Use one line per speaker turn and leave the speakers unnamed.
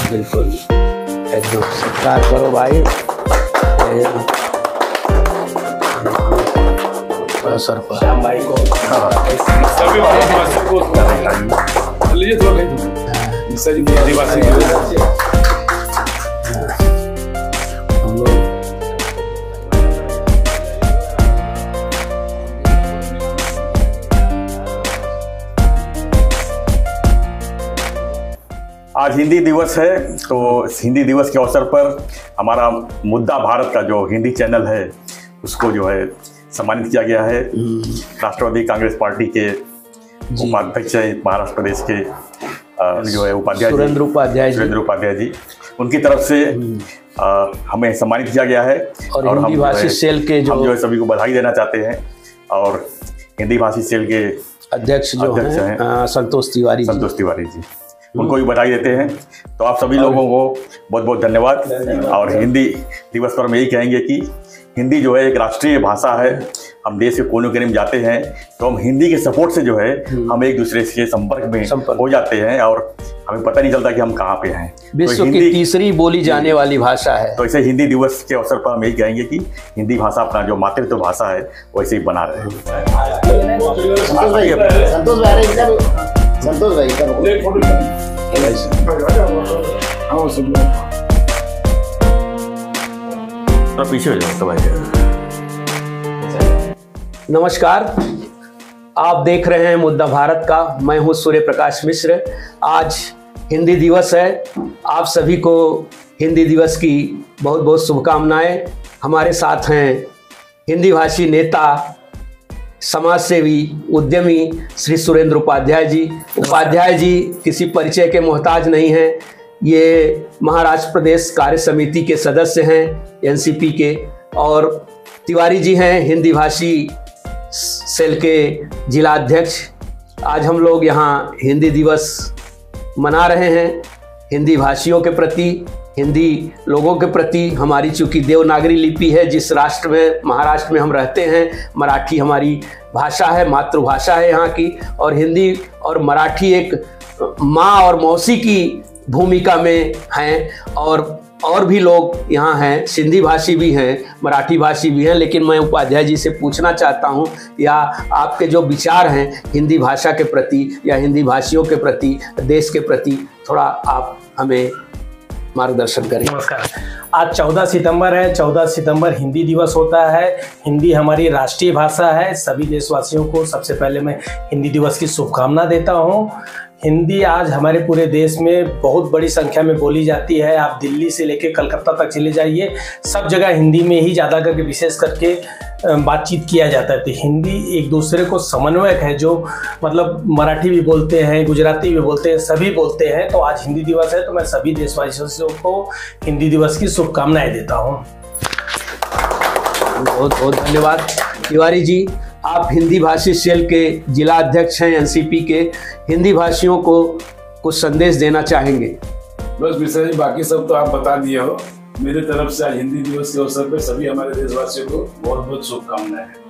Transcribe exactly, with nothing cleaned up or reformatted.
बिल्कुल एकदम सत्कार करो भाई। सर पर श्याम भाई को सभी लीजिए थोड़ा आदिवासी हम लोग
आज हिंदी दिवस है, तो हिंदी दिवस के अवसर पर हमारा मुद्दा भारत का जो हिंदी चैनल है उसको जो है सम्मानित किया गया है। राष्ट्रवादी कांग्रेस पार्टी के उपाध्यक्ष महाराष्ट्र प्रदेश के जो है उपाध्याय
सुरेंद्र उपाध्याय
सुरेंद्र उपाध्याय जी, उनकी तरफ से आ, हमें सम्मानित किया गया है।
और, और हिंदी भाषी सेल के जो
हम जो है सभी को बधाई देना चाहते हैं। और हिंदी भाषी सेल के
अध्यक्ष जो हैं संतोष तिवारी
संतोष तिवारी जी, उनको भी बधाई देते हैं। तो आप सभी लोगों को बहुत बहुत धन्यवाद। और हिंदी दिवस पर हम यही कहेंगे कि हिंदी जो है एक राष्ट्रीय भाषा है। हम देश के कोने कोने में जाते हैं तो हम हिंदी के सपोर्ट से जो है हम एक दूसरे से संपर्क में संपर्क। हो जाते हैं और हमें पता नहीं चलता कि हम कहाँ पे हैं।
विश्व तो की तीसरी बोली जाने वाली भाषा है।
तो इसे हिंदी दिवस के अवसर पर हम यही कहेंगे कि हिंदी भाषा अपना जो मातृत्व भाषा है वैसे ही बना रहे।
संतोष भाई
तो पीछे हो जाओ तो भाई।
नमस्कार, आप देख रहे हैं मुद्दा भारत का। मैं हूं सूर्य प्रकाश मिश्र। आज हिंदी दिवस है। आप सभी को हिंदी दिवस की बहुत बहुत शुभकामनाएं। हमारे साथ हैं हिंदी भाषी नेता, समाज सेवी, उद्यमी श्री सुरेंद्र उपाध्याय जी। उपाध्याय जी किसी परिचय के मोहताज नहीं हैं। ये महाराष्ट्र प्रदेश कार्य समिति के सदस्य हैं एनसीपी के। और तिवारी जी हैं हिंदी भाषी सेल के जिला अध्यक्ष। आज हम लोग यहाँ हिंदी दिवस मना रहे हैं। हिंदी भाषियों के प्रति, हिंदी लोगों के प्रति। हमारी चूँकि देवनागरी लिपि है, जिस राष्ट्र में महाराष्ट्र में हम रहते हैं, मराठी हमारी भाषा है, मातृभाषा है यहाँ की। और हिंदी और मराठी एक माँ और मौसी की भूमिका में हैं। और और भी लोग यहाँ हैं, सिंधी भाषी भी हैं, मराठी भाषी भी हैं। लेकिन मैं उपाध्याय जी से पूछना चाहता हूँ, या आपके जो विचार हैं हिंदी भाषा के प्रति या हिंदी भाषियों के प्रति, देश के प्रति, थोड़ा आप हमें मार्गदर्शन करें।
नमस्कार। आज चौदह सितंबर है। चौदह सितंबर हिंदी दिवस होता है। हिंदी हमारी राष्ट्रीय भाषा है। सभी देशवासियों को सबसे पहले मैं हिंदी दिवस की शुभकामना देता हूँ। हिंदी आज हमारे पूरे देश में बहुत बड़ी संख्या में बोली जाती है। आप दिल्ली से लेकर कलकत्ता तक चले जाइए, सब जगह हिंदी में ही ज़्यादा करके विशेष करके बातचीत किया जाता है। तो हिंदी एक दूसरे को समन्वयक है, जो मतलब मराठी भी बोलते हैं, गुजराती भी बोलते हैं, सभी बोलते हैं। तो आज हिंदी दिवस है, तो मैं सभी देशवासियों को हिंदी दिवस की शुभकामनाएं देता हूँ।
बहुत बहुत धन्यवाद तिवारी जी। आप हिंदी भाषी सेल के जिला अध्यक्ष हैं एनसीपी के। हिंदी भाषियों को कुछ संदेश देना चाहेंगे?
बस विषय बाकी सब तो आप बता दिए हो। मेरे तरफ से आज हिंदी दिवस के अवसर पर सभी हमारे देशवासियों को बहुत बहुत शुभकामनाएं हैं।